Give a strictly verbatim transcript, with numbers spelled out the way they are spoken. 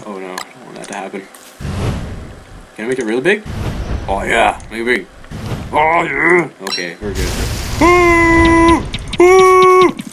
Oh no, I don't want that to happen. Can I make it really big? Oh yeah, make it big. Oh yeah. Okay, we're good.